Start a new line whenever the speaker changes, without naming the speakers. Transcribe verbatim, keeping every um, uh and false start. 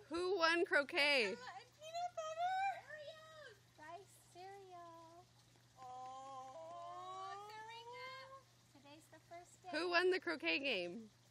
Who won croquet?
And peanut butter.
Oreos. Rice cereal.
Oh,
Today's the first day.
Who won the croquet game?